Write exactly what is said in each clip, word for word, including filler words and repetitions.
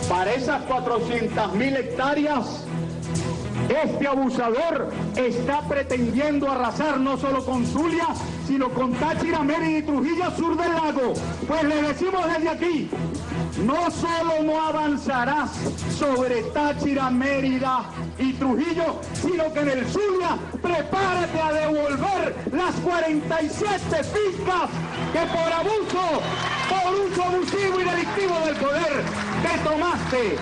Para esas cuatrocientas mil hectáreas, este abusador está pretendiendo arrasar no solo con Zulia, sino con Táchira, Mérida y Trujillo, sur del lago. Pues le decimos desde aquí, no solo no avanzarás sobre Táchira, Mérida y Trujillo, sino que en el Zulia prepárate a devolver las cuarenta y siete fincas que por abuso, por uso abusivo y delictivo del poder, te tomaste.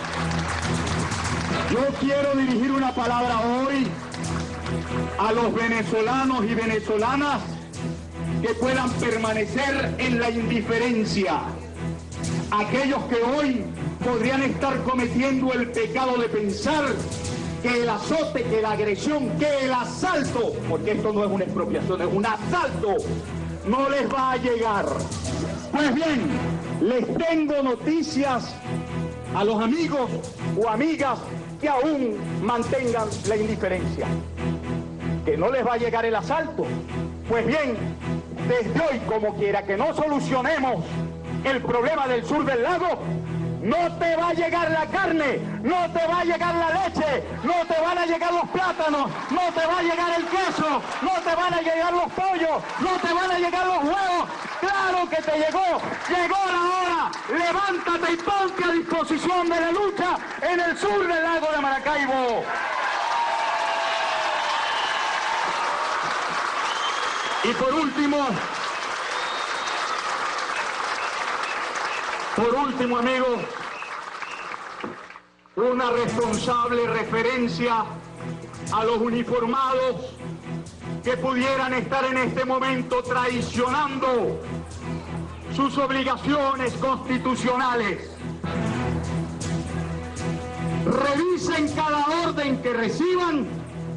Yo quiero dirigir una palabra hoy a los venezolanos y venezolanas que puedan permanecer en la indiferencia. Aquellos que hoy podrían estar cometiendo el pecado de pensar que el azote, que la agresión, que el asalto, porque esto no es una expropiación, es un asalto, no les va a llegar. Pues bien, les tengo noticias a los amigos o amigas que aún mantengan la indiferencia. Que no les va a llegar el asalto. Pues bien, desde hoy, como quiera que no solucionemos el problema del sur del lago, no te va a llegar la carne, no te va a llegar la leche, no te van a llegar los plátanos, no te va a llegar el queso, no te van a llegar los pollos, no te van a llegar los huevos. Claro que te llegó, llegó la hora. Levántate y ponte a disposición de la lucha en el sur del lago de Maracaibo. Y por último, por último, amigos, una responsable referencia a los uniformados que pudieran estar en este momento traicionando sus obligaciones constitucionales. Revisen cada orden que reciban,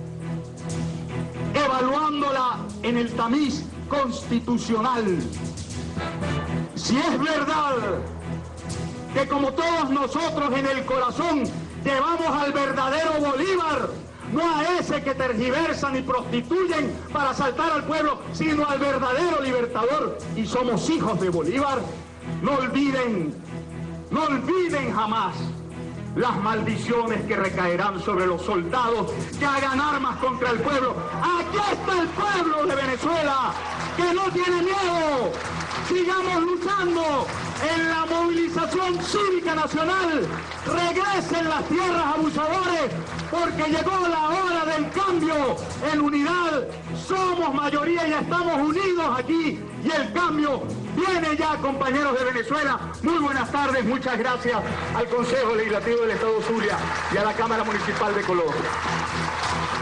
evaluándola en el tamiz constitucional. Si es verdad que como todos nosotros en el corazón llevamos al verdadero Bolívar, no a ese que tergiversan y prostituyen para asaltar al pueblo, sino al verdadero libertador, y somos hijos de Bolívar, no olviden, no olviden jamás las maldiciones que recaerán sobre los soldados que hagan armas contra el pueblo. Aquí está el pueblo de Venezuela, que no tiene miedo. Sigamos luchando en la movilización cívica nacional. Regresen las tierras abusadores, porque llegó la hora del cambio. En unidad somos mayoría y estamos unidos aquí, y el cambio viene ya, compañeros de Venezuela. Muy buenas tardes, muchas gracias al Consejo Legislativo del Estado Zulia y a la Cámara Municipal de Colombia.